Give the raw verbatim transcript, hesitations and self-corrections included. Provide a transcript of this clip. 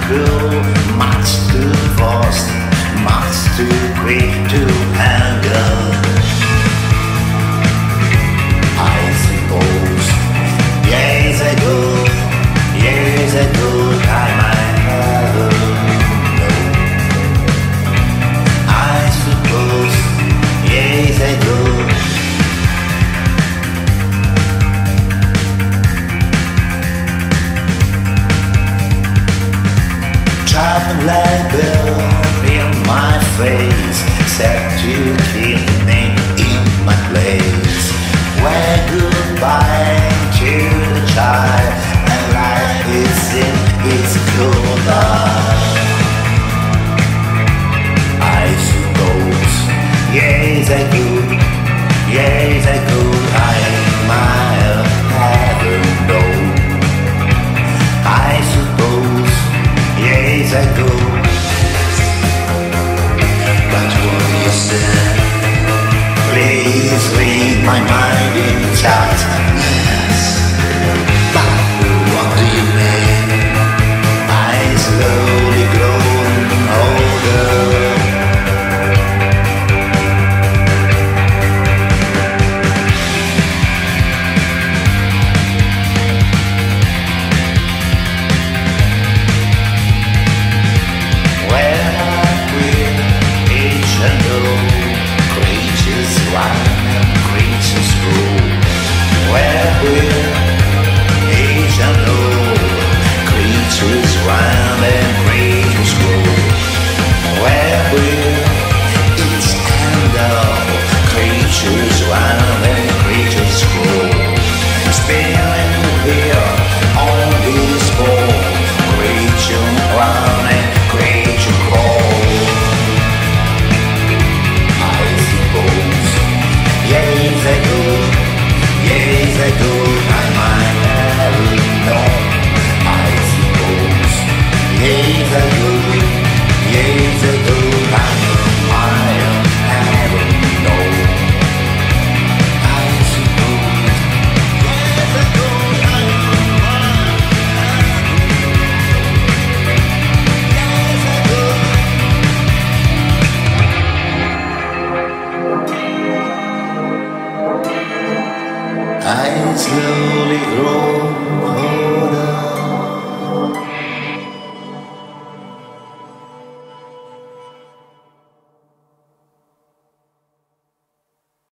cruel, much too fast, much too quick to handle. I suppose years ago, years ago, time I never know. I suppose years ago. Trouble label in my face, said to keep me in my place. Where goodbye to the child, and life is in its color. I suppose years ago.